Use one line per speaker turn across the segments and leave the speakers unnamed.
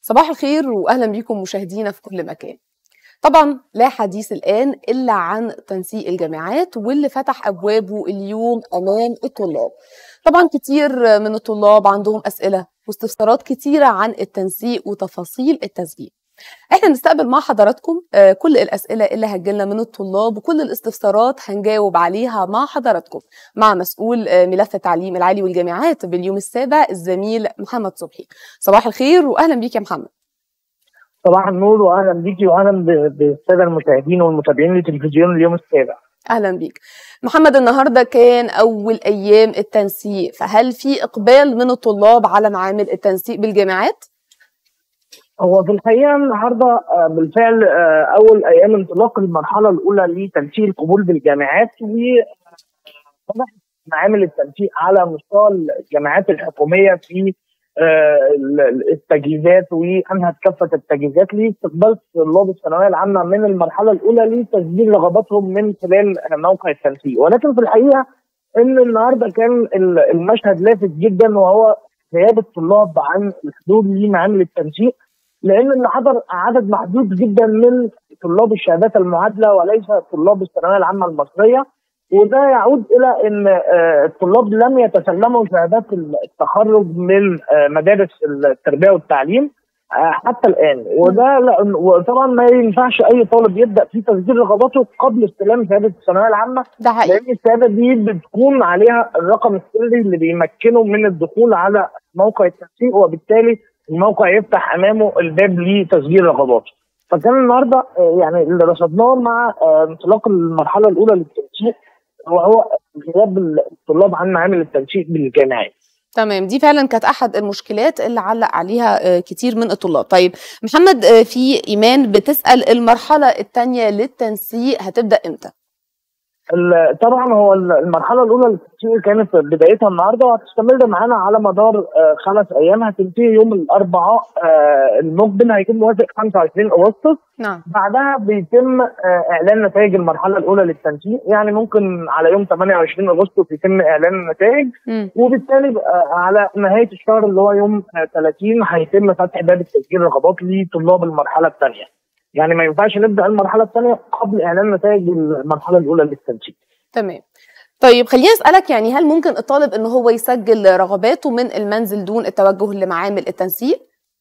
صباح الخير وأهلا بكم مشاهدينا في كل مكان. طبعا لا حديث الآن إلا عن تنسيق الجامعات واللي فتح أبوابه اليوم أمام الطلاب. طبعا كتير من الطلاب عندهم أسئلة واستفسارات كتيرة عن التنسيق وتفاصيل التسجيل. احنا نستقبل مع حضراتكم كل الأسئلة اللي هتجيلنا من الطلاب وكل الاستفسارات هنجاوب عليها مع حضراتكم مع مسؤول ملف التعليم العالي والجامعات باليوم السابع الزميل محمد صبحي. صباح الخير وأهلا بيك يا محمد.
صباح النور واهلا بيكي واهلا بالساده المشاهدين والمتابعين لتلفزيون اليوم السابع.
اهلا بيك محمد. النهارده كان اول ايام التنسيق، فهل في اقبال من الطلاب على معامل التنسيق بالجامعات؟
هو في الحقيقه النهارده بالفعل اول ايام انطلاق المرحله الاولى لتنسيق القبول بالجامعات، وفتحت معامل التنسيق على مستوى الجامعات الحكوميه في التجهيزات، وانهت كافه التجهيزات لاستقبال طلاب الثانويه العامه من المرحله الاولى لتسجيل رغباتهم من خلال موقع التنسيق. ولكن في الحقيقه ان النهارده كان المشهد لافت جدا، وهو غياب الطلاب عن الحضور لمعامل التنسيق، لان اللي حضر عدد محدود جدا من طلاب الشهادات المعادله وليس طلاب الثانويه العامه المصريه، وده يعود الى ان الطلاب لم يتسلموا شهادات التخرج من مدارس التربيه والتعليم حتى الان. وطبعا ما ينفعش اي طالب يبدا في تسجيل رغباته قبل استلام شهاده الثانويه العامه، لان الشهاده دي بتكون عليها الرقم السري اللي بيمكنه من الدخول على موقع التنسيق، وبالتالي الموقع يفتح امامه الباب لتسجيل رغباته. فكان النهارده يعني اللي رصدناه مع انطلاق المرحله الاولى للتنسيق وهو غياب الطلاب عن معامل التنسيق بالجامعات.
تمام، دي فعلا كانت احد المشكلات اللي علق عليها كتير من الطلاب. طيب محمد، في ايمان بتسأل المرحله الثانيه للتنسيق هتبدا امتى؟
طبعا هو المرحله الاولى للتنسيق كانت بدايتها النهارده وهتستمر معانا على مدار 5 ايام، هتنتهي يوم الاربعاء المقبل، هيكون موافق 25 اغسطس.
نعم.
بعدها بيتم اعلان نتائج المرحله الاولى للتنسيق، يعني ممكن على يوم 28 اغسطس يتم اعلان النتائج، وبالتالي على نهايه الشهر اللي هو يوم 30 هيتم فتح باب التسجيل رغبات لطلاب المرحله الثانيه. يعني ما ينفعش نبدا المرحله الثانيه قبل اعلان نتائج المرحله الاولى للتنسيق.
تمام. طيب خليني اسالك، يعني هل ممكن الطالب ان هو يسجل رغباته من المنزل دون التوجه لمعامل التنسيق؟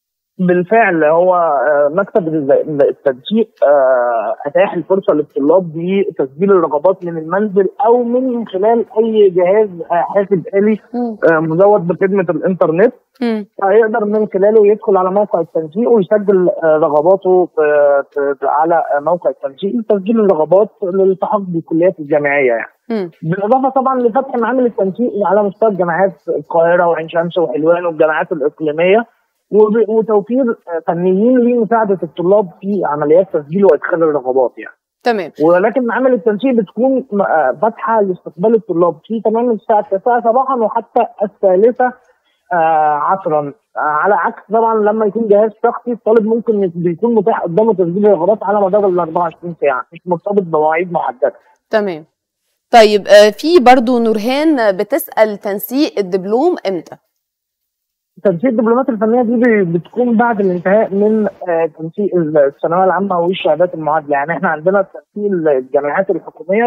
بالفعل هو مكتب التنسيق اتاح الفرصه للطلاب بتسجيل الرغبات من المنزل او من خلال اي جهاز حاسب آلي مزود بخدمه الانترنت. هيقدر من خلاله يدخل على موقع التنسيق ويسجل رغباته على موقع التنسيق لتسجيل الرغبات للالتحاق بالكليات الجامعيه يعني. بالاضافه طبعا لفتح معامل التنسيق على مستوى الجامعات القاهره وعين شمس وحلوان والجامعات الاقليميه، وتوفير فنيين لمساعده الطلاب في عمليات تسجيل وادخال الرغبات يعني.
تمام.
ولكن معامل التنسيق بتكون فاتحه لاستقبال الطلاب في تمام الساعه 9 صباحا وحتى 3 عصرا، على عكس طبعا لما يكون جهاز شخصي الطالب ممكن بيكون متاح قدامه تسجيل الرغبات على مدار ال 24 ساعه، مش مرتبط بمواعيد محدده.
تمام. طيب في برضو نورهان بتسال تنسيق الدبلوم امتى؟
تنسيق الدبلومات الفنيه دي بتكون بعد الانتهاء من تنسيق الثانويه العامه والشهادات المعادله. يعني احنا عندنا تنسيق الجامعات الحكوميه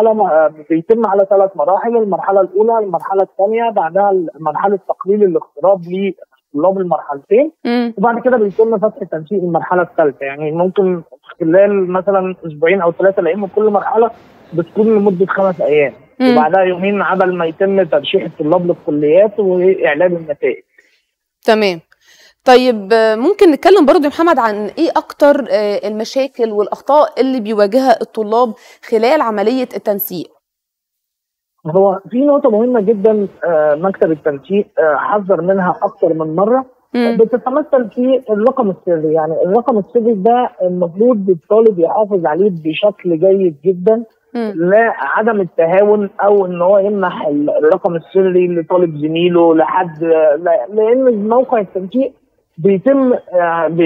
بيتم على 3 مراحل، المرحله الاولى، المرحله الثانيه، بعدها مرحله تقليل الاغتراب لطلاب المرحلتين، وبعد كده بيتم فتح تنسيق المرحله الثالثه. يعني ممكن خلال مثلا 2 أو 3 لان كل مرحله بتكون لمده 5 ايام، وبعدها يومين عبل ما يتم ترشيح الطلاب للكليات واعلان النتائج.
تمام. طيب ممكن نتكلم برضو يا محمد عن ايه اكتر المشاكل والاخطاء اللي بيواجهها الطلاب خلال عملية التنسيق؟
هو في نقطة مهمة جدا مكتب التنسيق حذر منها اكتر من مرة، بتتمثل في الرقم السري. يعني الرقم السري ده المفروض الطالب يحافظ عليه بشكل جيد جدا، لا عدم التهاون او ان هو يمنح الرقم السري لطالب زميله لحد، لان موقع التنسيق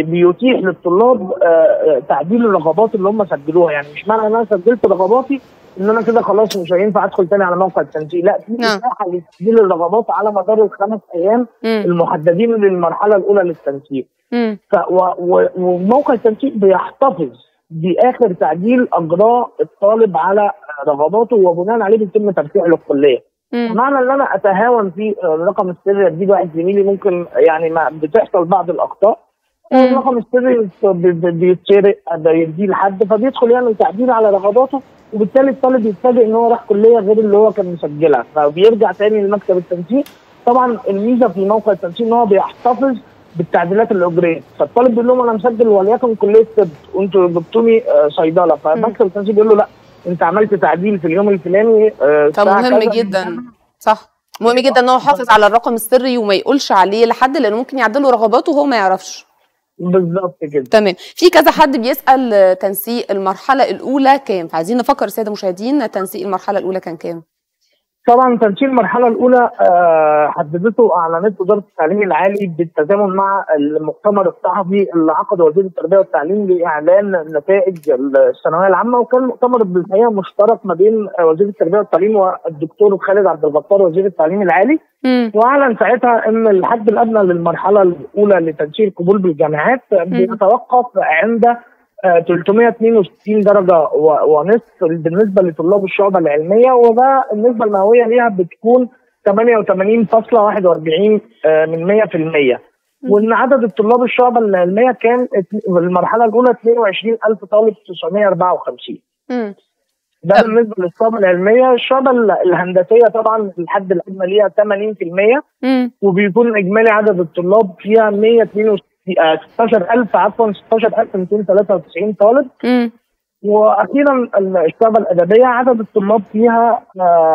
بيتيح للطلاب تعديل الرغبات اللي هم سجلوها. يعني مش معنى ان انا سجلت رغباتي ان انا كده خلاص مش هينفع ادخل تاني على موقع التنسيق، لا، في اتاحه لتسجيل الرغبات على مدار ال5 ايام المحددين للمرحله الاولى للتنسيق. وموقع التنسيق بيحتفظ باخر تعديل اجراه الطالب على رغباته، وبناء عليه بيتم ترفيعه للكليه. معنى ان انا اتهاون في الرقم السري اديه واحد زميلي ممكن يعني ما بتحصل بعض الاخطاء. الرقم السري بيتسرق بيديه لحد فبيدخل يعمل تعديل على رغباته، وبالتالي الطالب يتفاجئ ان هو راح كليه غير اللي هو كان مسجلها، فبيرجع تاني لمكتب التنسيق. طبعا الميزه في موقع التنسيق ان هو بيحتفظ بالتعديلات اللي اجريت، فالطالب بيقول لهم انا مسجل وليكن كليه طب وانتوا جبتوني صيدله، فمكتب التنسيق بيقول له لا انت عملت تعديل في اليوم الفلاني.
فمهم جدا، صح، مهم جدا ان هو يحافظ على الرقم السري وما يقولش عليه لحد، لانه ممكن يعدلوا رغباته وهو ما يعرفش.
بالظبط كده.
تمام. في كذا حد بيسأل تنسيق المرحلة الأولى كام، فعايزين نفكر السادة المشاهدين تنسيق المرحلة الأولى كان كام؟
طبعا تنسيق المرحله الاولى حددته واعلنته وزاره التعليم العالي بالتزامن مع المؤتمر الصحفي اللي عقده وزير التربيه والتعليم لاعلان نتائج الثانويه العامه، وكان مؤتمر بالحقيقه مشترك ما بين وزير التربيه والتعليم والدكتور خالد عبد الغفار وزير التعليم العالي. واعلن ساعتها ان الحد الادنى للمرحله الاولى لتنسيق القبول بالجامعات بيتوقف عند 362 درجة ونصف بالنسبة لطلاب الشعبة العلمية، وده النسبة المئوية ليها بتكون 88.41%. وإن عدد الطلاب الشعبة العلمية كان في المرحلة الأولى 22,000 طالب 954. ده بالنسبة للشعبة العلمية. الشعبة الهندسية طبعا الحد الأدنى ليها 80%، وبيكون إجمالي عدد الطلاب فيها 16,293 طالب. واخيرا الشعبة الادبيه عدد الطلاب فيها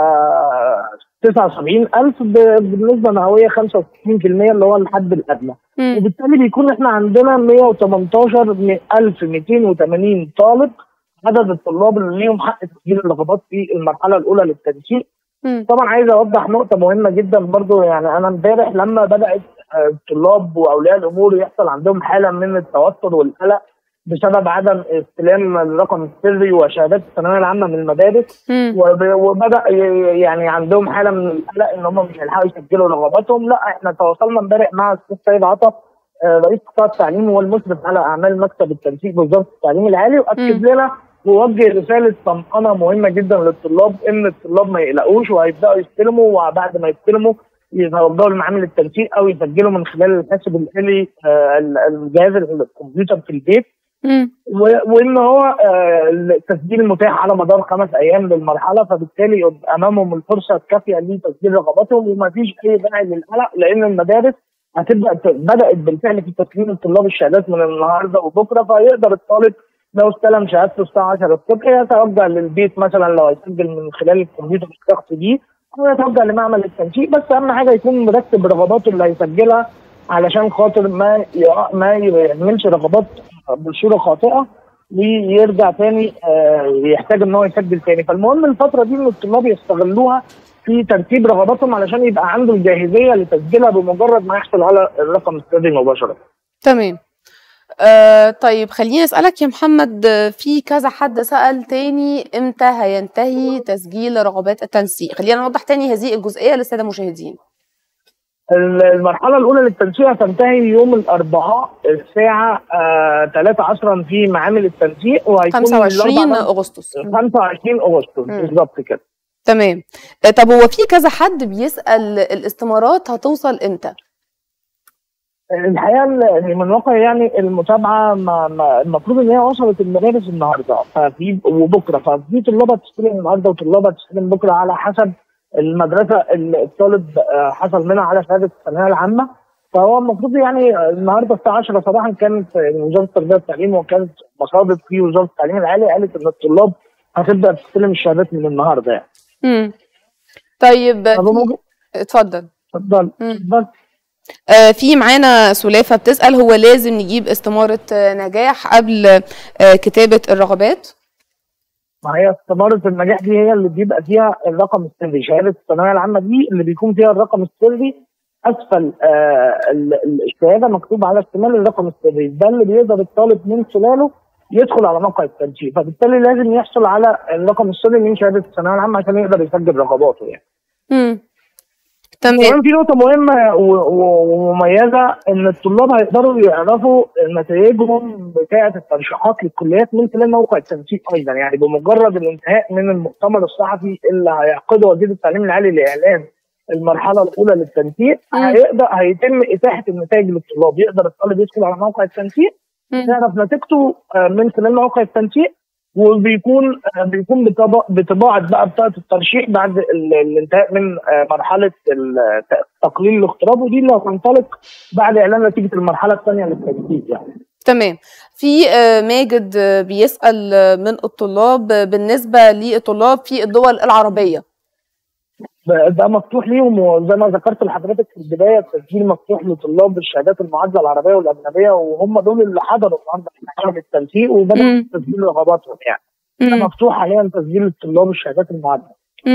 79,000 بالنسبه مئويه 65% اللي هو الحد الادنى. وبالتالي بيكون احنا عندنا 118,280 طالب عدد الطلاب اللي ليهم حق تسجيل الرغبات في المرحله الاولى للتنسيق. طبعا عايز اوضح نقطه مهمه جدا برضو، يعني انا امبارح لما بدات الطلاب واولياء الامور يحصل عندهم حاله من التوتر والقلق بسبب عدم استلام الرقم السري وشهادات الثانويه العامه من المدارس، وبدا يعني عندهم حاله من القلق ان هم مش هيلحقوا يسجلوا رغباتهم. لا، احنا تواصلنا امبارح مع الاستاذ سيد عطا رئيس قطاع التعليم والمشرف على اعمال مكتب التنسيق بوزاره التعليم العالي، واكد لنا ووجه رساله طمأنه مهمه جدا للطلاب ان الطلاب ما يقلقوش وهيبداوا يستلموا، وبعد ما يستلموا يتوجهوا لمعامل التنسيق او يسجلوا من خلال الحاسب الآلي الجهاز الكمبيوتر في البيت. وان هو التسجيل متاح على مدار 5 ايام للمرحله، فبالتالي امامهم الفرصه الكافيه لتسجيل رغباتهم وما فيش اي داعي للقلق، لان المدارس بدات بالفعل في تسليم الطلاب الشهادات من النهارده وبكره، فيقدر الطالب لو استلم شهادته الساعه 10 الصبح يتوجه للبيت مثلا لو هيسجل من خلال الكمبيوتر الشخصي دي، او يتوجه لمعمل التنسيق. بس اهم حاجه يكون مرتب رغباته اللي هيسجلها علشان خاطر ما يعملش رغبات بصوره خاطئه ويرجع تاني يحتاج ان هو يسجل تاني. فالمهم الفتره دي ان الطلاب يستغلوها في ترتيب رغباتهم علشان يبقى عنده الجاهزيه لتسجيلها بمجرد ما يحصل على الرقم السري مباشره.
تمام. طيب خليني اسالك يا محمد، في كذا حد سال تاني امتى هينتهي تسجيل رغبات التنسيق؟ خلينا نوضح تاني هذه الجزئيه للساده المشاهدين.
المرحلة الأولى للتنسيق هتنتهي يوم الأربعاء الساعة 3 عصرا في معامل التنسيق، وهيكون
25 أغسطس.
25 أغسطس بالظبط كده.
تمام. طب هو في كذا حد بيسأل الاستمارات هتوصل إمتى؟
الحقيقة من واقع يعني المتابعة المفروض إن هي وصلت المدارس النهاردة وبكرة، ففي طلاب هتستلم النهاردة وطلاب هتستلم بكرة على حسب المدرسه اللي الطالب حصل منها على شهاده الثانويه العامه. فهو المفروض يعني النهارده الساعه 10 صباحا كانت وزاره التربيه والتعليم وكانت مصادر في وزاره التعليم العالي قالت ان الطلاب هتبدا تستلم الشهادات من النهارده يعني.
طيب اتفضل. في معانا سلافه بتسال هو لازم نجيب استماره نجاح قبل كتابه الرغبات؟
ما هي استمارة النجاح دي هي اللي بيبقى فيها الرقم السري، شهادة الثانوية العامة دي اللي بيكون فيها الرقم السري أسفل الشهادة مكتوب على الشمال الرقم السري، ده اللي بيقدر الطالب من خلاله يدخل على موقع التنسيق، فبالتالي لازم يحصل على الرقم السري من شهاده الثانويه العامه عشان يقدر يسجل رغباته يعني.
تمام.
كمان في نقطة مهمة ومميزة، إن الطلاب هيقدروا يعرفوا نتائجهم بتاعة الترشيحات للكليات من خلال موقع التنسيق أيضا، يعني بمجرد الانتهاء من ال الصحفي اللي هيعقده وزير التعليم العالي لإعلان المرحلة الأولى للتنسيق، هيتم إتاحة النتائج للطلاب، يقدر الطالب يدخل على موقع التنسيق يعرف نتيجته من خلال موقع التنسيق، وبيكون بطباعه بقى بطاقه الترشيح بعد الانتهاء من مرحله تقليل الاغتراب، ودي اللي هتنطلق بعد اعلان نتيجه المرحله الثانيه للتنسيق يعني.
تمام. في ماجد بيسأل من الطلاب بالنسبه للطلاب في الدول العربيه.
ده مفتوح ليهم، وزي ما ذكرت لحضرتك في البدايه التسجيل مفتوح لطلاب الشهادات المعادله العربيه والاجنبيه، وهم دول اللي حضروا النهارده في مرحله التنسيق وبداوا تسجيل رغباتهم يعني. مفتوح حاليا تسجيل الطلاب الشهادات المعادله.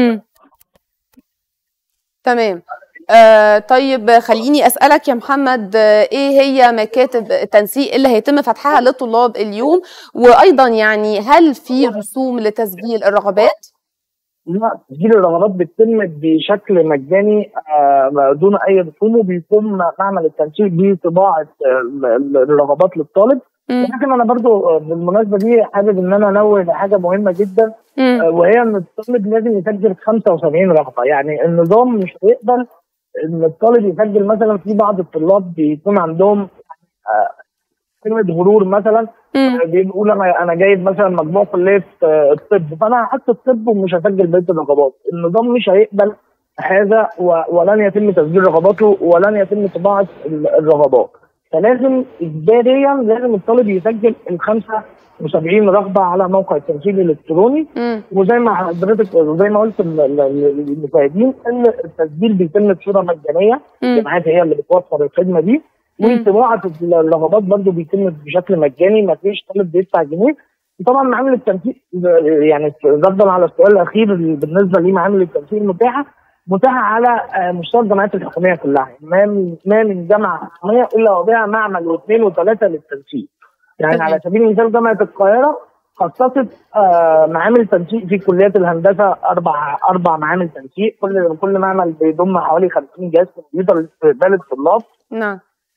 تمام. طيب خليني اسالك يا محمد، ايه هي مكاتب التنسيق اللي هيتم فتحها للطلاب اليوم؟ وايضا يعني هل في رسوم لتسجيل الرغبات؟
لا، تسجيل الرغبات بيتم بشكل مجاني دون اي رسوم، وبيقوم معمل التنسيق بطباعه الرغبات للطالب. ولكن انا برضو بالمناسبه دي حابب ان انا انوه لحاجه مهمه جدا، وهي ان الطالب لازم يسجل 75 رغبه. يعني النظام مش هيقبل ان الطالب يسجل، مثلا في بعض الطلاب بيكون عندهم كلمه غرور مثلا، بيقول انا جايب مثلا مجموع كليه الطب، فانا هحط الطب ومش هسجل بقيه الرغبات. النظام مش هيقبل هذا، ولن يتم تسجيل رغباته ولن يتم طباعه الرغبات. فلازم اجباريا لازم الطالب يسجل ال 75 رغبه على موقع التسجيل الالكتروني. وزي ما حضرتك وزي ما قلت للمشاهدين ان التسجيل بيتم بصوره مجانيه، الجامعات هي اللي بتوفر الخدمه دي، وطباعه الرغبات برضه بيتم بشكل مجاني، ما فيش طالب بيدفع جنيه. وطبعا معامل التنسيق يعني ردا على السؤال الاخير بالنسبه لمعامل التنسيق متاحه على مستوى الجامعات الحكوميه كلها، ما من جامعه حكوميه الا وبها معمل واثنين وثلاثه للتنسيق. يعني على سبيل المثال جامعه القاهره خصصت معامل تنسيق في كليات الهندسه، اربع معامل تنسيق، كل معمل بيضم حوالي 50 جهاز كمبيوتر لاستقبال الطلاب.
نعم.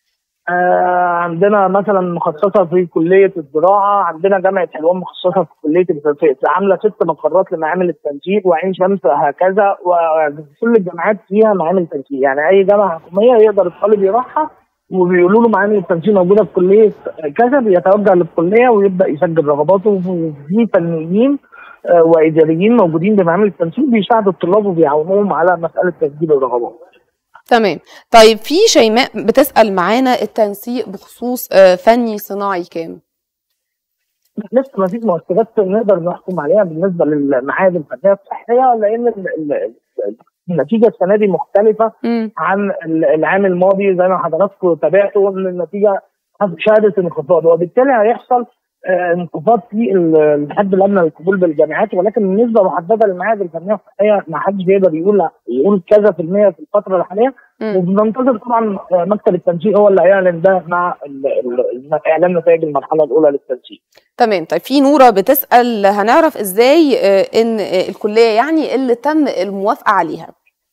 عندنا مثلا مخصصه في كليه الزراعه، عندنا جامعه حلوان مخصصه في كليه الفلسفه، عامله 6 مقرات لمعامل التنسيق، وعين شمس هكذا، وكل الجامعات فيها معامل تنسيق. يعني اي جامعه حكوميه يقدر الطالب يروحها وبيقولوا له معامل التنسيق موجوده في كليه كذا، بيتوجه للكليه ويبدا يسجل رغباته. وفي فنيين واداريين موجودين بمعامل التنسيق بيساعدوا الطلاب وبيعاونوهم على مساله تسجيل الرغبات.
تمام. طيب في شيماء بتسأل معانا التنسيق بخصوص فني صناعي كام؟
لسه ما فيش مؤشرات نقدر نحكم عليها بالنسبه للمعاهد الفنيه الصحيه، لان النتيجه السنه دي مختلفه عن العام الماضي زي ما حضراتكم تابعتوا، ان النتيجه شهدت انخفاض، وبالتالي هيحصل انخفاض في الحد الادنى للقبول بالجامعات. ولكن النسبه محدده للمعاهد الفنيه الصحيه ما حدش بيقدر يقول كذا في المية في الفتره الحاليه، وبننتظر طبعا مكتب التنسيق هو اللي هيعلن ده مع اعلان نتائج المرحله الاولى للتنسيق.
تمام. طيب في نوره بتسال هنعرف ازاي ان الكليه يعني اللي تم الموافقه عليها؟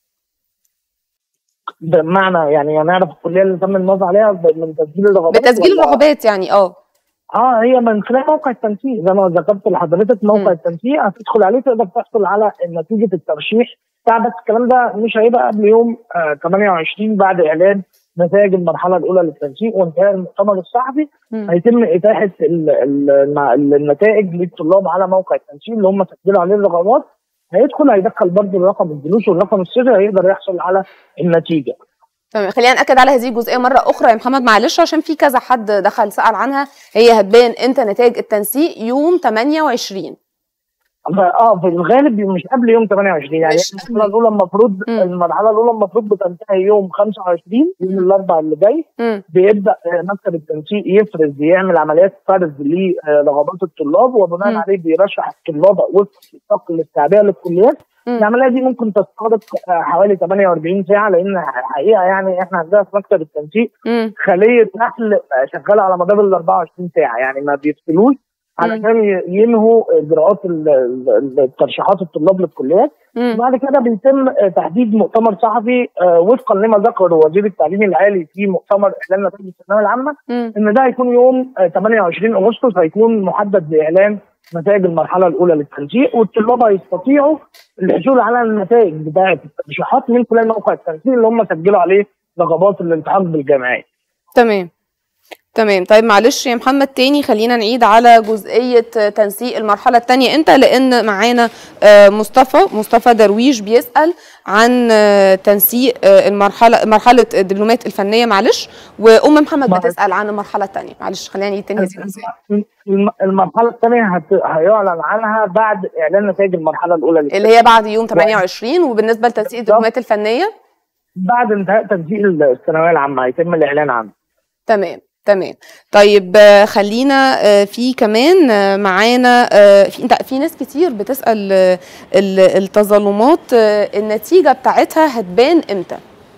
بمعنى يعني هنعرف الكليه اللي تم الموافقه عليها من تسجيل الرغبات؟
بتسجيل الرغبات يعني
هي من خلال موقع التنسيق زي ما ذكرت لحضرتك. موقع التنسيق هتدخل عليه تقدر تحصل على نتيجه الترشيح بتاع، بس الكلام ده مش هيبقى قبل يوم 28 بعد اعلان نتائج المرحله الاولى للتنسيق وانتهاء المؤتمر الصحفي. هيتم اتاحه النتائج للطلاب على موقع التنسيق اللي هم سجلوا عليه الرغبات. هيدخل برضه الرقم الجلوس والرقم السري، هيقدر يحصل على النتيجه.
تمام. خلينا ناكد على هذه الجزئيه مره اخرى يا محمد، معلش عشان في كذا حد دخل سال عنها. هي هتبان امتى نتائج التنسيق؟ يوم 28.
في الغالب مش قبل يوم 28. يعني المرحله الاولى المفروض بتنتهي يوم 25 يوم الاربعاء اللي جاي. بيبدا مكتب التنسيق يعمل عمليات فرز لرغبات الطلاب، وبناء عليه بيرشح الطلاب وفق النطاق الاستيعابيه للكليات. العمليه دي ممكن تستغرق حوالي 48 ساعه، لان الحقيقه يعني احنا عندنا في مكتب التنسيق خليه نحل شغاله على مدار ال 24 ساعه، يعني ما بيفصلوش علشان ينهوا اجراءات ترشيحات الطلاب للكليات. وبعد كده بيتم تحديد مؤتمر صحفي وفقا لما ذكر وزير التعليم العالي في مؤتمر اعلان نتائج الثانويه العامه، ان ده هيكون يوم 28 اغسطس، هيكون محدد لاعلان نتائج المرحله الاولى للتنسيق، والطلاب هيستطيعوا الحصول على النتائج بتاعه الترشيحات من خلال موقع التنسيق اللي هم سجلوا عليه رغبات الالتحاق بالجامعات.
تمام. طيب معلش يا محمد، تاني خلينا نعيد على جزئية تنسيق المرحلة التانية انت، لان معانا مصطفى درويش بيسأل عن تنسيق مرحلة الدبلومات الفنية، معلش، وأم محمد بتسأل عن المرحلة التانية. معلش خلينا نعيد تاني.
المرحلة الثانية هيعلن عنها بعد إعلان نتائج المرحلة الأولى
اللي هي بعد يوم 28. وبالنسبة لتنسيق الدبلومات الفنية
بعد انتهاء تنسيق الثانوية العامة هيتم الإعلان عنه.
تمام. طيب خلينا في كمان معانا في ناس كتير بتسأل التظلمات النتيجة بتاعتها هتبان امتى؟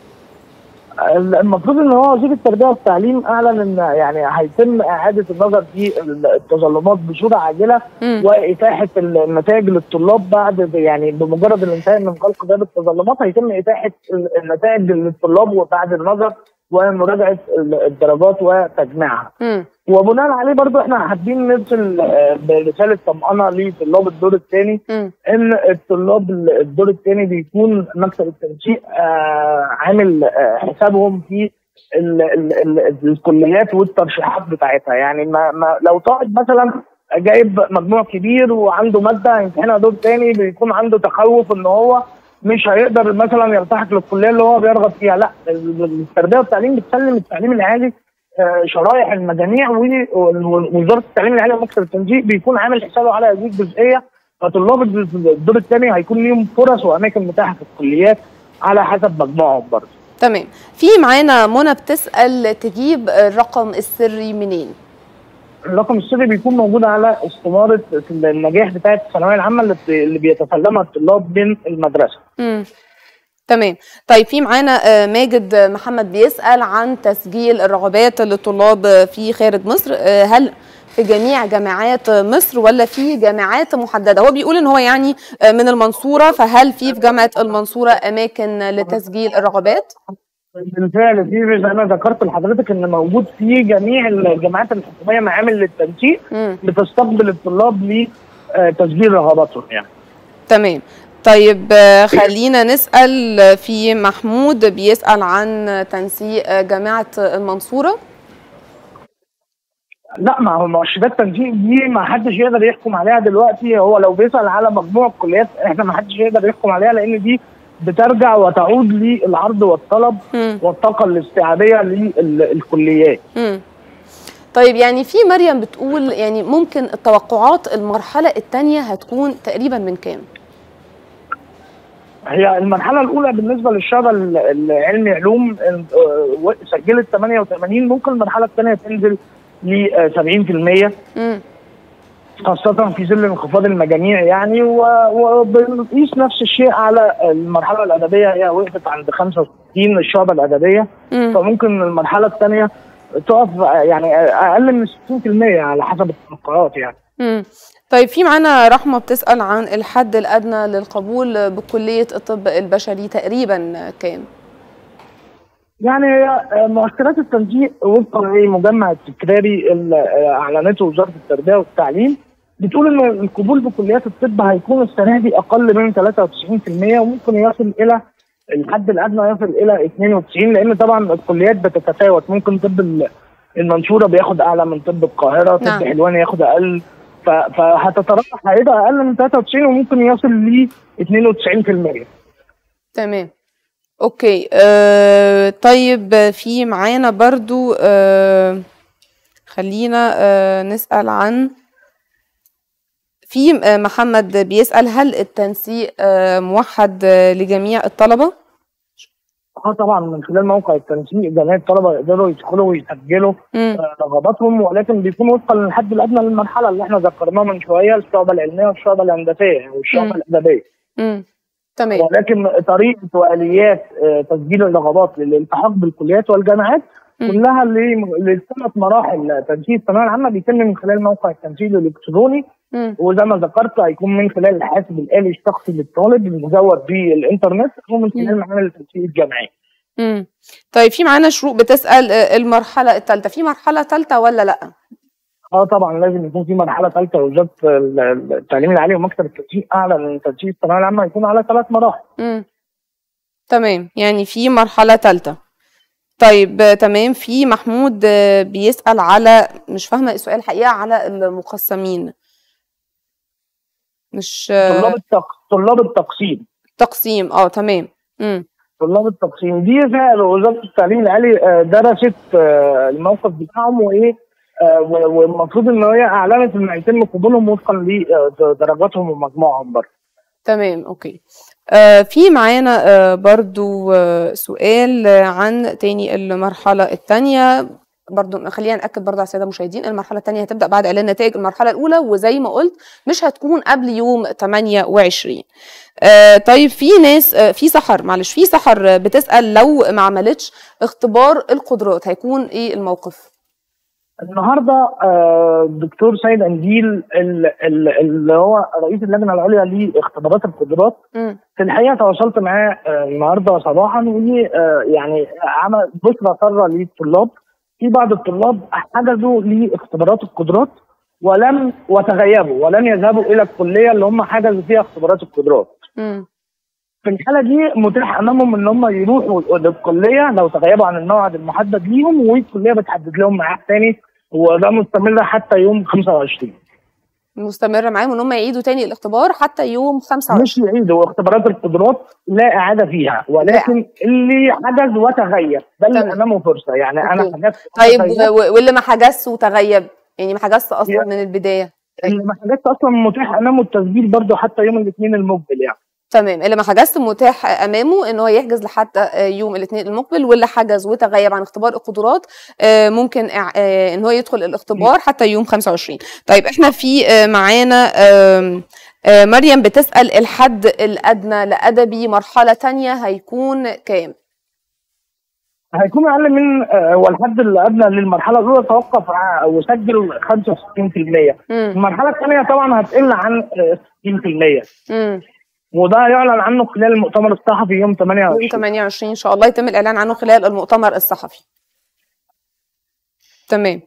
المفروض ان هو وزير التربيه والتعليم اعلن ان يعني هيتم اعاده النظر في التظلمات بصوره عاجله واتاحه النتائج للطلاب بعد يعني بمجرد الانتهاء من غلق باب التظلمات هيتم اتاحه النتائج للطلاب وبعد النظر ومراجعه الدرجات وتجميعها. وبناء عليه برضو احنا حابين نرسل برساله طمأنه لطلاب الدور الثاني ان الطلاب الدور الثاني بيكون مكتب التنسيق عامل حسابهم في الكليات والترشيحات بتاعتها. يعني ما لو طالب مثلا جايب مجموع كبير وعنده ماده يمتحنها دور ثاني بيكون عنده تخوف ان هو مش هيقدر مثلا يلتحق للكليه اللي هو بيرغب فيها. لا، التربيه والتعليم بتسلم التعليم العالي شرائح المجاميع، ووزاره التعليم العالي ومكتب التنسيق بيكون عامل حسابه على هذه الجزئيه، فطلاب الدور الثاني هيكون ليهم فرص واماكن متاحه في الكليات على حسب مجموعهم برضه.
تمام. في معانا منى بتسال تجيب الرقم السري منين؟
الرقم السري بيكون موجود على استماره النجاح بتاعه الثانويه العامه اللي بيتسلمها الطلاب من المدرسه.
تمام. طيب في معانا ماجد محمد بيسأل عن تسجيل الرغبات للطلاب في خارج مصر، هل في جميع جامعات مصر ولا في جامعات محددة؟ هو بيقول ان هو يعني من المنصورة، فهل في جامعة المنصورة اماكن لتسجيل الرغبات؟
بالفعل في، زي ما ذكرت لحضرتك، ان موجود في جميع الجامعات الحكومية معامل للتنسيق بتستقبل الطلاب لتسجيل رغباتهم يعني.
تمام. طيب خلينا نسأل في محمود بيسأل عن تنسيق جامعة المنصورة.
لا، ما هو مؤشرات التنسيق دي ما حدش يقدر يحكم عليها دلوقتي. هو لو بيسأل على مجموع الكليات احنا ما حدش يقدر يحكم عليها، لان دي بترجع وتعود للعرض والطلب والطاقة الاستيعابية للكليات.
طيب يعني في مريم بتقول يعني ممكن التوقعات المرحلة الثانية هتكون تقريبا من كام؟
هي المرحلة الأولى بالنسبة للشعب العلمي علوم سجلت 88، ممكن المرحلة الثانية تنزل ل 70%، خاصة في ظل انخفاض المجاميع يعني. وبنقيس نفس الشيء على المرحلة الأدبية، هي وقفت عند 65 الشعب الأدبية، فممكن المرحلة الثانية تقف يعني أقل من 60% على حسب التوقعات يعني.
طيب في معانا رحمة بتسأل عن الحد الأدنى للقبول بكلية الطب البشري تقريبا كام؟
يعني مؤشرات التنسيق وفقا لمجمع التكراري اللي أعلنته وزارة التربية والتعليم بتقول إن القبول بكليات الطب هيكون السنة دي أقل من 93%، وممكن يصل إلى الحد الأدنى يصل إلى 92، لأن طبعا الكليات بتتفاوت. ممكن طب المنصورة بياخد أعلى من طب القاهرة، طب حلوان ياخد أقل، فهتتراوح هيبقى اقل من 93 وممكن يصل ل 92%.
تمام. اوكي. طيب في معانا برضو خلينا نسأل عن في محمد بيسأل هل التنسيق موحد لجميع الطلبة؟
طبعا من خلال موقع التنسيق جميع الطلبه يقدروا يدخلوا ويسجلوا رغباتهم، ولكن بيكون وفقا للحد الادنى للمرحله اللي احنا ذكرناها من شويه، الشعبه العلميه والشعبه الهندسيه والشعبه الادبيه.
تمام.
ولكن طريقه واليات تسجيل الرغبات للالتحاق بالكليات والجامعات كلها للثلاث مراحل تنسيق الثانويه العامه بيتم من خلال موقع التنسيق الالكتروني. وزي ما ذكرت هيكون من خلال الحاسب الالي الشخصي للطالب المزود بالانترنت ومن خلال معامل التنسيق الجامعي.
طيب في معانا شروق بتسال المرحله الثالثه، في مرحله ثالثه ولا لا؟
طبعا لازم يكون في مرحله ثالثه. وزاره التعليم العالي ومكتب التنسيق اعلن ان تنسيق الثانويه العامه هيكون على 3 مراحل.
تمام، يعني في مرحله ثالثه. طيب تمام. في محمود بيسال على، مش فاهمه السؤال الحقيقه، على المقسمين، مش
طلاب التقسيم.
تقسيم، تمام.
طلاب التقسيم دي وزاره التعليم العالي درست الموقف بتاعهم والمفروض ان هي اعلنت ان هيتم قبولهم وفقا لدرجاتهم ومجموعهم برضه.
تمام، اوكي. في معانا برضو سؤال عن تاني المرحله الثانيه. برضو خلينا نأكد برضو على الساده المشاهدين، المرحله الثانيه هتبدا بعد اعلان نتائج المرحله الاولى، وزي ما قلت مش هتكون قبل يوم 28. طيب في ناس في سحر بتسال لو ما عملتش اختبار القدرات هيكون ايه الموقف؟
النهارده الدكتور سيد انديل اللي هو رئيس اللجنه العليا لاختبارات القدرات، في الحقيقه تواصلت معاه النهارده صباحا، ودي يعني عمل بشرى ساره للطلاب. في بعض الطلاب حجزوا لاختبارات القدرات وتغيبوا ولم يذهبوا الى الكليه اللي هم حجزوا فيها اختبارات القدرات. في الحاله دي متاح امامهم ان هم يروحوا للكليه لو تغيبوا عن الموعد المحدد ليهم، والكليه بتحدد لهم ميعاد ثاني، وده مستمر حتى يوم 25.
مستمر معاهم ان هم يعيدوا تاني الاختبار حتى يوم 25؟
مش يعيدوا اختبارات القدرات، لا اعاده فيها، ولكن اللي حجز وتغيب ده اللي امامه فرصه. يعني انا حجزت.
طيب واللي ما حجزش وتغيب، يعني ما حجزش اصلا من البدايه؟
اللي ما حجزش اصلا متاح امامه التسجيل برضه حتى يوم الاثنين المقبل يعني.
تمام، اللي ما حجزش متاح امامه ان هو يحجز لحد يوم الاثنين المقبل، واللي حجز وتغيب عن اختبار القدرات ممكن ان هو يدخل الاختبار حتى يوم 25. طيب احنا في معانا مريم بتسال الحد الادنى لادبي مرحله ثانيه هيكون كام؟
هيكون اقل من والحد الادنى للمرحله الاولى توقف وسجل 65%. المرحله الثانيه طبعا هتقل عن 60%. وده يعلن عنه خلال المؤتمر الصحفي يوم 28.
يوم 28 ان شاء الله يتم الاعلان عنه خلال المؤتمر الصحفي. تمام.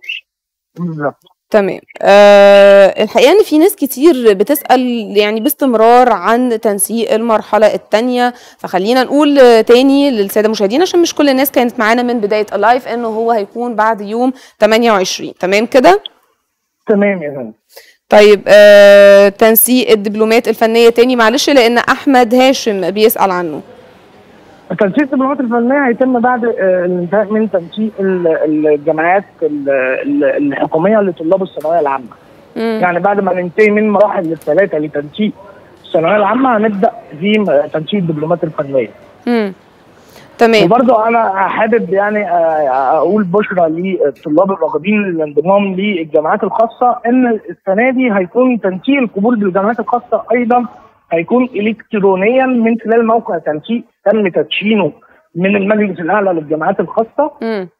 تمام. الحقيقه ان في ناس كتير بتسال يعني باستمرار عن تنسيق المرحله الثانيه، فخلينا نقول تاني للساده المشاهدين عشان مش كل الناس كانت معانا من بدايه اللايف انه هو هيكون بعد يوم 28. تمام كده؟
تمام يا فندم.
طيب تنسيق الدبلومات الفنيه تاني، معلش لان احمد هاشم بيسال عنه.
تنسيق الدبلومات الفنيه هيتم بعد الانتهاء من تنسيق الجامعات الحكوميه لطلاب الثانويه العامه. يعني بعد ما ننتهي من مراحل الثلاثه لتنسيق الثانويه العامه هنبدا في تنسيق الدبلومات الفنيه.
تمام.
وبرضه انا حابب يعني اقول بشرى للطلاب الراغبين للانضمام للجامعات الخاصه ان السنه دي هيكون تنسيق القبول بالجامعات الخاصه ايضا هيكون الكترونيا من خلال موقع تنسيق تم تدشينه من المجلس الاعلى للجامعات الخاصه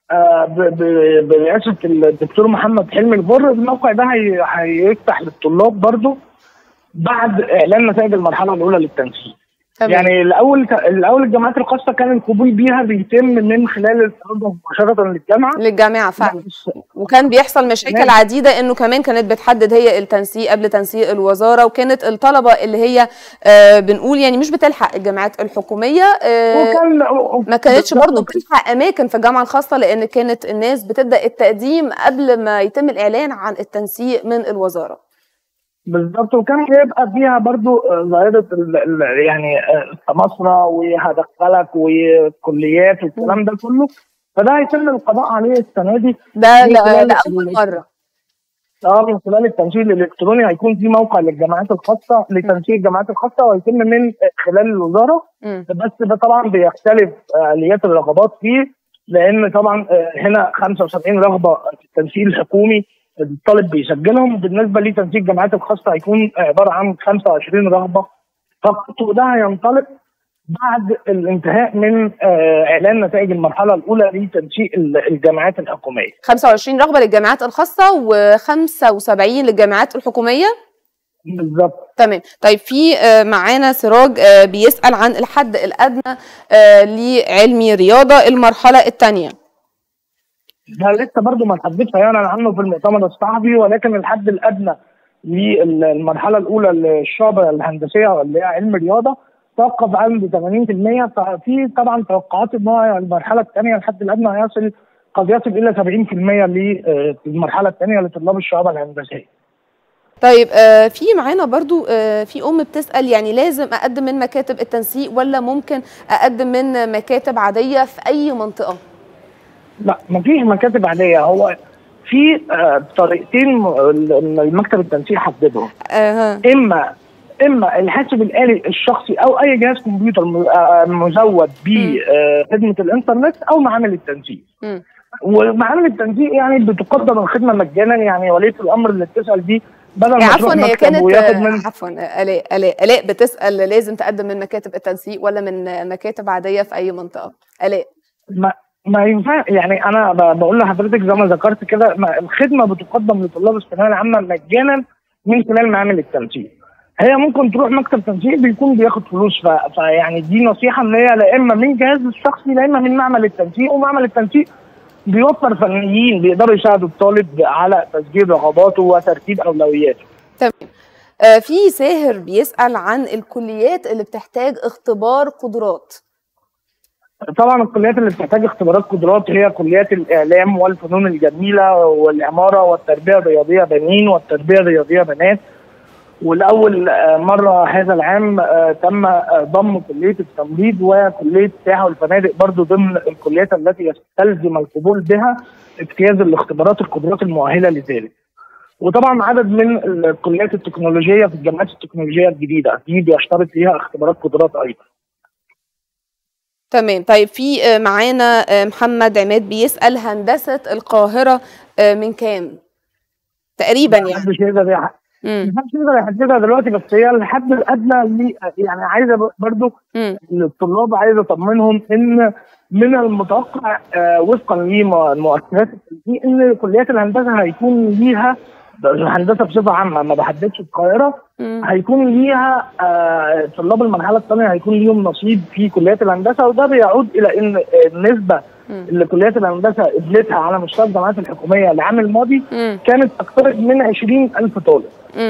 برئاسه الدكتور محمد حلمي البر. الموقع ده هيفتح للطلاب برضه بعد اعلان نتائج المرحله الاولى للتنسيق. يعني الاول الجامعات الخاصه كان القبول بيها بيتم من خلال التوجه مباشره
للجامعه فعلا، وكان بيحصل مشاكل عديده انه كمان كانت بتحدد هي التنسيق قبل تنسيق الوزاره، وكانت الطلبه اللي هي بنقول يعني مش بتلحق الجامعات الحكوميه ما كانتش برضه بتلحق اماكن في الجامعه الخاصه، لان كانت الناس بتبدا التقديم قبل ما يتم الاعلان عن التنسيق من الوزاره.
بالظبط. وكان بيبقى فيها برضو ظاهره يعني السماسره وهدخلك والكليات والكلام ده كله، فده هيتم القضاء عليه السنه دي.
ده لاول مره.
من خلال التنسيق الالكتروني هيكون في موقع للجامعات الخاصه لتنسيق الجامعات الخاصه وهيتم من خلال الوزاره. بس ده طبعا بيختلف اليات الرغبات فيه، لان طبعا هنا 75 رغبه في التنسيق الحكومي الطالب بيسجلهم، بالنسبه لتنسيق الجامعات الخاصه هيكون عباره عن 25 رغبه فقط، وده هينطلق بعد الانتهاء من اعلان نتائج المرحله الاولى لتنسيق الجامعات الحكوميه.
25 رغبه للجامعات الخاصه و75 للجامعات الحكوميه.
بالظبط.
تمام. طيب في معانا سراج بيسأل عن الحد الأدنى لعلمي رياضة المرحلة الثانية.
ده لسه برضه ما حددش يعلن عنه في المؤتمر الصحفي، ولكن الحد الأدنى للمرحلة الأولى للشعبة الهندسية واللي هي علم رياضة توقف عند 80%. ففي طبعا توقعات ان هو المرحلة الثانية الحد الأدنى قد يصل إلى 70% للمرحلة الثانية لطلاب الشعبة الهندسية.
طيب في معانا برضو في بتسأل يعني لازم أقدم من مكاتب التنسيق ولا ممكن أقدم من مكاتب عادية في أي منطقة؟
لا، مفيش مكاتب عادية. هو في طريقتين المكتب التنسيق حددهم. إما الحاسب الآلي الشخصي أو أي جهاز كمبيوتر مزود بخدمة الإنترنت أو معامل التنسيق. ومعامل التنسيق يعني بتقدم الخدمة مجانا، يعني ولية الأمر اللي بتسأل دي بدل ما
عفوا هي كانت عفوا آلاء بتسأل لازم تقدم من مكاتب التنسيق ولا من مكاتب عادية في أي منطقة؟ آلاء
ما ينفع، يعني أنا بقول لحضرتك زي ما ذكرت كده، الخدمة بتقدم لطلاب الثانوية العامة مجانا من خلال معامل التنسيق. هي ممكن تروح مكتب تنسيق بيكون بياخد فلوس، فيعني دي نصيحة ان هي لا اما من جهاز الشخصي لا اما من معمل التنسيق، ومعمل التنسيق بيوفر فنيين بيقدروا يساعدوا الطالب على تسجيل رغباته وترتيب اولوياته.
تمام. في ساهر بيسأل عن الكليات اللي بتحتاج اختبار قدرات.
طبعا الكليات اللي بتحتاج اختبارات قدرات هي كليات الاعلام والفنون الجميله والعماره والتربيه الرياضيه بنين والتربيه الرياضيه بنات. والاول مره هذا العام تم ضم كليه التمريض وكليه السياحه والفنادق برضو ضمن الكليات التي يستلزم القبول بها اجتياز الاختبارات القدرات المؤهله لذلك. وطبعا عدد من الكليات التكنولوجيه في الجامعات التكنولوجيه الجديده دي بيشترط فيها اختبارات قدرات ايضا.
تمام. طيب في معانا محمد عماد بيسأل هندسه القاهره من كام تقريبا؟ يعني
محدش يقدر يحددها دلوقتي، بس هي الحد الادنى يعني عايزه برضو الطلاب عايزه اطمنهم ان من المتوقع وفقا لمؤسسات التنسيق ان كليات الهندسه هيكون ليها الهندسه بصفه عامه، ما بحددش القاهره، هيكون ليها طلاب المرحله الثانيه هيكون ليهم نصيب في كليات الهندسه. وده بيعود الى ان النسبه اللي كليات الهندسه قبلتها على مستوى الجامعات الحكوميه العام الماضي كانت اقترب من 20,000 طالب.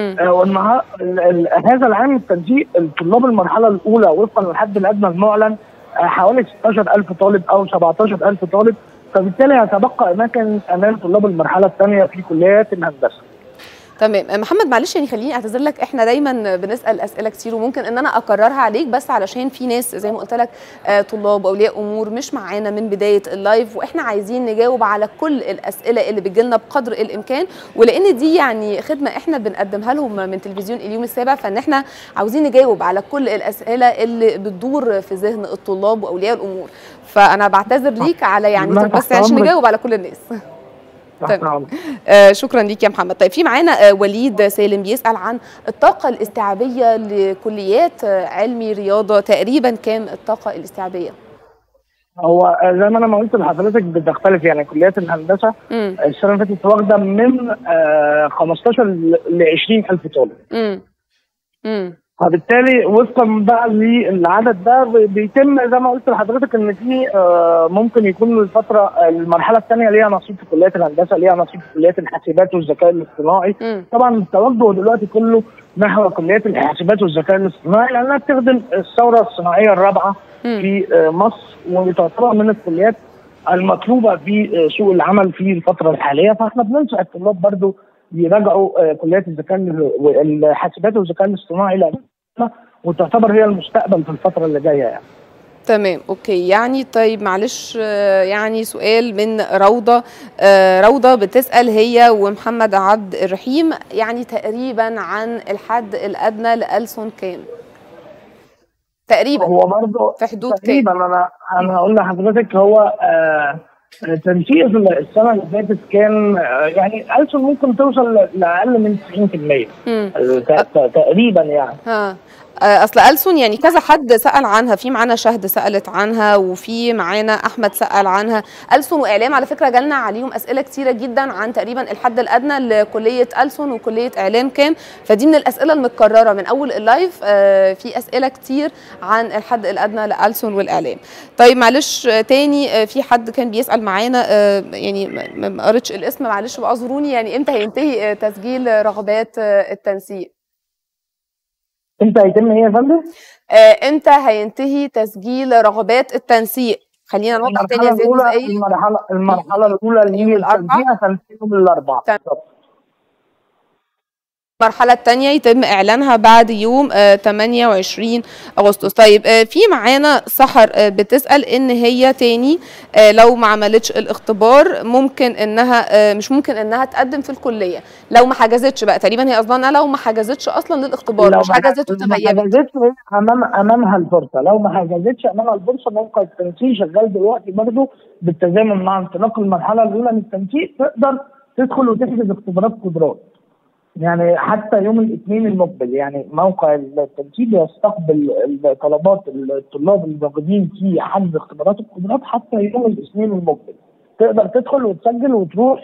هذا العام التنسيق طلاب المرحله الاولى وفقا للحد الادنى المعلن حوالي 16,000 طالب او 17,000 طالب، فبالتالي هيتبقى اماكن امام طلاب المرحله الثانيه في كليات الهندسه.
تمام. محمد معلش يعني خليني اعتذر لك، احنا دايما بنسال اسئله كتير وممكن ان انا اكررها عليك، بس علشان في ناس زي ما قلت لك طلاب واولياء امور مش معانا من بدايه اللايف، واحنا عايزين نجاوب على كل الاسئله اللي بتجيلنا بقدر الامكان، ولان دي يعني خدمه احنا بنقدمها لهم من تلفزيون اليوم السابع، فان احنا عاوزين نجاوب على كل الاسئله اللي بتدور في ذهن الطلاب واولياء الامور. فانا بعتذر ليك على يعني بس عشان نجاوب على كل الناس. طيب. شكرا ليك يا محمد. طيب في معانا وليد سالم بيسأل عن الطاقة الاستيعابية لكليات علمي رياضة، تقريبا كام الطاقة الاستيعابية؟
هو زي ما انا ما قلت لحضرتك بتختلف، يعني كليات الهندسة السنة اللي فاتت واخدة من 15 ل 20,000 طالب. فبالتالي وفقا بقى للعدد ده بيتم زي ما قلت لحضرتك ان في ممكن يكون المرحله الثانيه ليها نصيب في كليات الهندسه، ليها نصيب في كليات الحاسبات والذكاء الاصطناعي. طبعا التوجه دلوقتي كله نحو كليات الحاسبات والذكاء الاصطناعي لانها بتخدم الثوره الصناعيه الرابعه في مصر، وتعتبر من الكليات المطلوبه في سوق العمل في الفتره الحاليه. فاحنا بننصح الطلاب برضو يراجعوا كليات الذكاء الحاسبات والذكاء الاصطناعي وتعتبر هي المستقبل في الفتره اللي جايه يعني.
تمام. اوكي. يعني طيب معلش يعني سؤال من روضه. روضه بتسال هي ومحمد عبد الرحيم يعني تقريبا عن الحد الادنى لألسن كام؟ تقريبا
هو برضه
في حدود
تقريبا
كام؟
انا هقول لحضرتك هو تنسيق السنه اللي فاتت كان يعني ألسن ممكن توصل لاقل من 90% تقريبا يعني.
اصل ألسن يعني كذا حد سأل عنها، في معانا شهد سألت عنها، وفي معانا احمد سأل عنها. ألسن واعلام على فكره جالنا عليهم اسئله كتيره جدا عن تقريبا الحد الادنى لكليه ألسن وكليه اعلام كام، فدي من الاسئله المتكرره من اول اللايف. في اسئله كتير عن الحد الادنى لألسن والاعلام. طيب معلش تاني في حد كان بيسأل معانا يعني ما قريتش الاسم، معلش بقى اعذروني، يعني امتى هينتهي تسجيل رغبات التنسيق؟
امتى هيتم ايه يا فندم؟
امتى هينتهي تسجيل رغبات التنسيق؟ خلينا نوضح تاني هذه الجزئيه.
المرحله الاولى اللي هي التنسيق هتنتهي يوم الاربعاء.
المرحلة الثانية يتم إعلانها بعد يوم 28 أغسطس. طيب في معانا سحر بتسأل إن هي تاني لو ما عملتش الاختبار ممكن إنها مش ممكن إنها تقدم في الكلية لو ما حجزتش بقى، تقريبا هي قصدها لو ما حجزتش أصلا للاختبار، مش حجزت وتغيبت.
لو ما حجزتش أمامها الفرصة، لو ما حجزتش أمامها الفرصة موقع التنسيق شغال دلوقتي برضه بالتزامن مع انطلاق المرحلة الأولى من التنسيق، تقدر تدخل وتحجز اختبارات قدرات. يعني حتى يوم الاثنين المقبل يعني موقع التنسيق يستقبل طلبات الطلاب الموجودين في حجز اختبارات القدرات حتى يوم الاثنين المقبل. تقدر تدخل وتسجل وتروح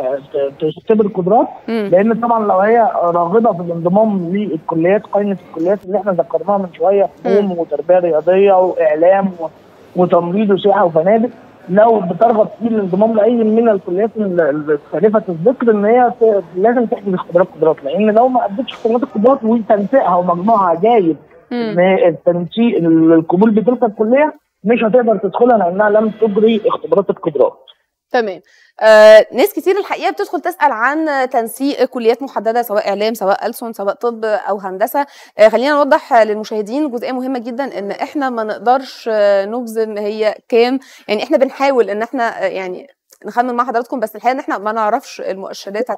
تختبر قدرات، لان طبعا لو هي راغبه في الانضمام للكليات، قائمه الكليات اللي احنا ذكرناها من شويه، فنون وتربيه رياضيه واعلام وتمريض وسياحه وفنادق، لو بترغب في الانضمام لاي من الكليات السالفه الذكر ان هي لازم تحجز اختبارات قدرات، لان لو ما ادتش اختبارات القدرات وتنسيقها ومجموعها جايب التنسيق القبول بتلك الكليه مش هتقدر تدخلها لانها لم تجري اختبارات القدرات.
تمام. ناس كتير الحقيقه بتدخل تسال عن تنسيق كليات محدده سواء اعلام سواء ألسن سواء طب او هندسه. خلينا نوضح للمشاهدين جزئيه مهمه جدا، ان احنا ما نقدرش نجزم هي كام، يعني احنا بنحاول ان احنا يعني نخمن مع حضراتكم، بس الحقيقه ان احنا ما نعرفش المؤشرات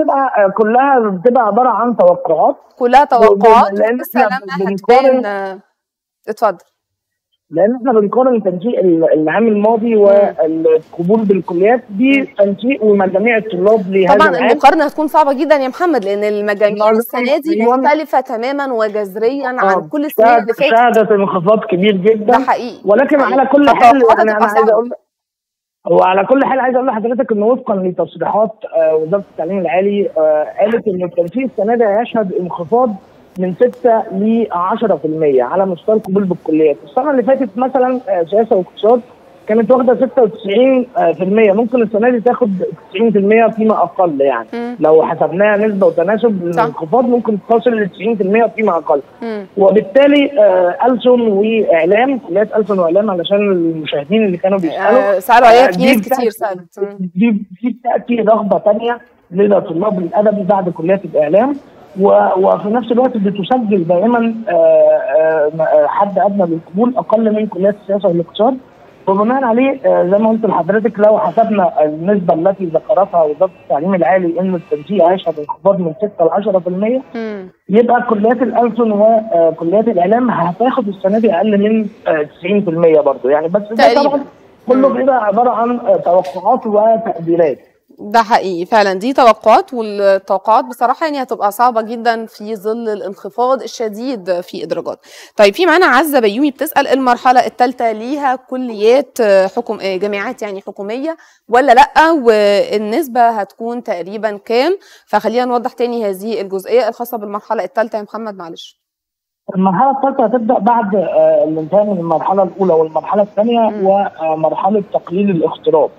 كلها بتبقى عباره عن توقعات،
كلها توقعات ولسه لما هتبان. اتفضل.
لان احنا بنقارن التنسيق العام الماضي والقبول بالكليات بتنسيق ومجاميع الطلاب لهذا
طبعا المقارنه هتكون صعبه جدا يا محمد، لان المجاميع السنه دي مختلفه تماما وجذريا عن كل السنين اللي فاتت.
شهدت انخفاض كبير جدا،
ده حقيقي.
ولكن على كل حال يعني انا عايز اقول وعلى كل حال عايز اقول لحضرتك ان وفقا لتصريحات وزاره التعليم العالي قالت ان التنسيق السنه دي هيشهد انخفاض من 6 ل 10% على مستوى القبول بالكليات. السنه اللي فاتت مثلا سياسه واقتصاد كانت واخده 96%، ممكن السنه دي تاخد 90% فيما اقل، يعني لو حسبناها نسبه وتناسب الانخفاض ممكن تصل ل 90% فيما اقل. وبالتالي ألسن واعلام، كليات ألسن واعلام علشان المشاهدين اللي كانوا بيسالوا
سالوا عليها في ناس كتير سالت،
دي بتاتي رغبه ثانيه لدى طلاب الادبي بعد كليات الاعلام، وفي نفس الوقت بتسجل دائما حد ادنى للقبول اقل من كليات السياسه والاقتصاد. وبناء عليه زي ما قلت لحضرتك لو حسبنا النسبه التي ذكرتها وزاره التعليم العالي ان التنسيق هيشهد انخفاض من 6 ل 10%، يبقى كليات الألسن وكليات الاعلام هتاخد السنه دي اقل من 90% برضه يعني. بس ده طبعا كله بيبقى عباره عن توقعات وتقديرات.
ده حقيقي فعلا، دي توقعات، والتوقعات بصراحه يعني هتبقى صعبه جدا في ظل الانخفاض الشديد في الدرجات. طيب في معانا عزه بيومي بتسال المرحله الثالثه ليها كليات جامعات يعني حكوميه ولا لا، والنسبه هتكون تقريبا كام؟ فخلينا نوضح تاني هذه الجزئيه الخاصه بالمرحله الثالثه يا محمد. معلش
المرحله الثالثه هتبدا بعد الانتهاء من المرحله الاولى والمرحله الثانيه ومرحله تقليل الاغتراب.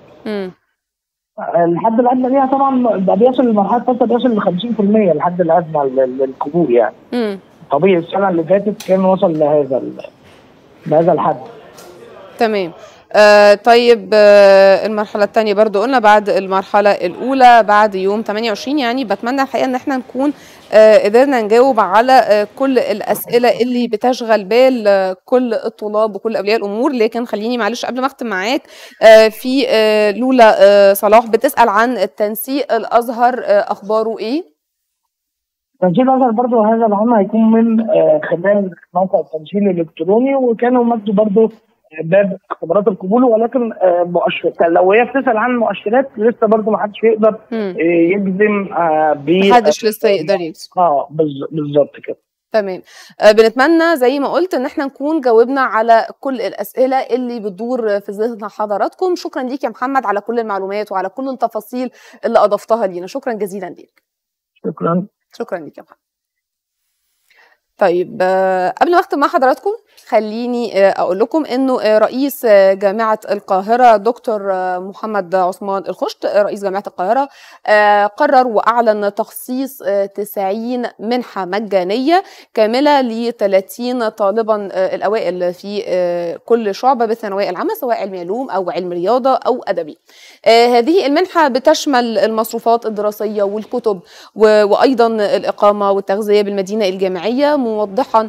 الحد الادنى ليها طبعا ده بيصل للمرحله الثالثه بيصل ل 50% الحد الادنى للقبول يعني. طبيعي السنه اللي فاتت كان وصل لهذا الحد.
تمام. طيب المرحله الثانيه برضو قلنا بعد المرحله الاولى بعد يوم 28، يعني بتمنى الحقيقه ان احنا نكون قدرنا نجاوب على كل الاسئله اللي بتشغل بال كل الطلاب وكل اولياء الامور. لكن خليني معلش قبل ما اختم معاك في لولا صلاح بتسال عن التنسيق الازهر اخباره ايه؟
تنسيق الازهر برضه هذا العام هيكون من خلال موقع التنسيق الالكتروني، وكانوا مدوا برضه باب اختبارات القبول، ولكن لو هي بتسال عن مؤشرات لسه برضه ما حدش يقدر يجزم
محدش لسه يقدر يجزم.
بالظبط كده.
تمام. بنتمنى زي ما قُلت إن إحنا نكون جاوبنا على كل الأسئلة اللي بتدور في ذهن حضراتكم. شكرًا ليك يا محمد على كل المعلومات وعلى كل التفاصيل اللي أضفتها لينا، شكرًا جزيلًا ليك.
شكرا.
شكرًا ليك يا محمد. طيب قبل ما أختم مع حضراتكم خلّيني أقول لكم إنه رئيس جامعة القاهرة دكتور محمد عثمان الخُشت، رئيس جامعة القاهرة قرر وأعلن تخصيص 90 منحة مجانية كاملة ل30 طالبًا الأوائل في كل شُعبة بالثانوية العامة، سواء علمي علوم أو علمي رياضة أو أدبي. هذه المنحة بتشمل المصروفات الدراسية والكُتب وأيضًا الإقامة والتغذية بالمدينة الجامعية، موضحًا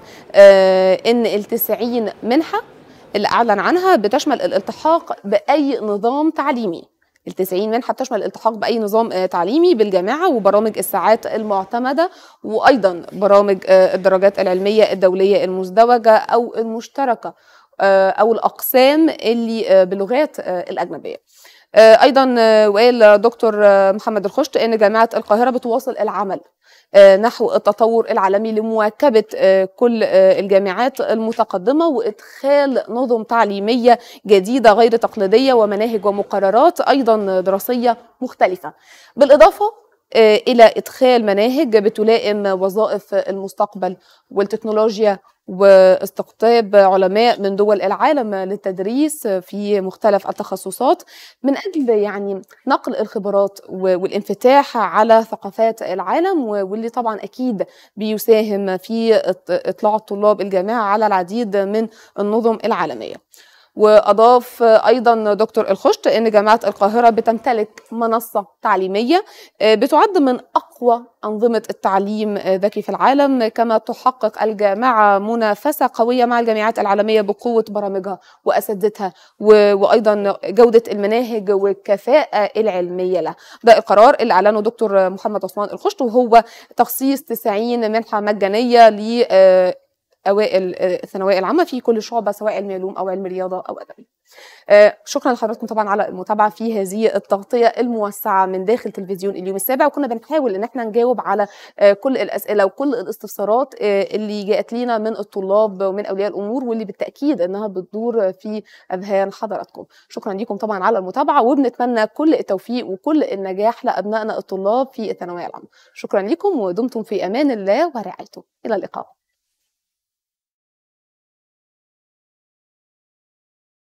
إن ال90 منحة اللي أعلن عنها بتشمل الالتحاق بأي نظام تعليمي. ال90 منحة بتشمل الالتحاق بأي نظام تعليمي بالجامعة وبرامج الساعات المعتمدة، وأيضًا برامج الدرجات العلمية الدولية المزدوجة أو المشتركة أو الأقسام اللي باللغات الأجنبية. أيضًا وقال دكتور محمد الخُشت إن جامعة القاهرة بتواصل العمل نحو التطور العالمي لمواكبة كل الجامعات المتقدمة وإدخال نظم تعليمية جديدة غير تقليدية ومناهج ومقررات أيضًا دراسية مختلفة، بالإضافة إلى إدخال مناهج بتلائم وظائف المستقبل والتكنولوجيا واستقطاب علماء من دول العالم للتدريس في مختلف التخصصات من أجل يعني نقل الخبرات والانفتاح على ثقافات العالم واللي طبعا أكيد بيساهم في إطلاع الطلاب الجامعة على العديد من النظم العالمية. وأضاف أيضا دكتور الخُشت إن جامعة القاهرة بتمتلك منصة تعليمية بتعد من أقوى أنظمة التعليم ذكي في العالم، كما تحقق الجامعة منافسة قوية مع الجامعات العالمية بقوة برامجها وأساتذتها وأيضا جودة المناهج والكفاءة العلمية لها. ده القرار اللي أعلنه دكتور محمد عثمان الخُشت، وهو تخصيص 90 منحة مجانية ل أوائل الثانوية العامة في كل شُعبة سواء علمي علوم أو علمي رياضة أو أدبي. شكرًا لحضراتكم طبعًا على المتابعة في هذه التغطية الموسعة من داخل تلفزيون اليوم السابع، وكنا بنحاول إن إحنا نجاوب على كل الأسئلة وكل الاستفسارات اللي جاءت لينا من الطلاب ومن أولياء الأمور، واللي بالتأكيد إنها بتدور في أذهان حضراتكم. شكرًا ليكم طبعًا على المتابعة، وبنتمنى كل التوفيق وكل النجاح لأبنائنا الطلاب في الثانوية العامة. شكرًا ليكم ودمتم في أمان الله ورعايته. إلى اللقاء.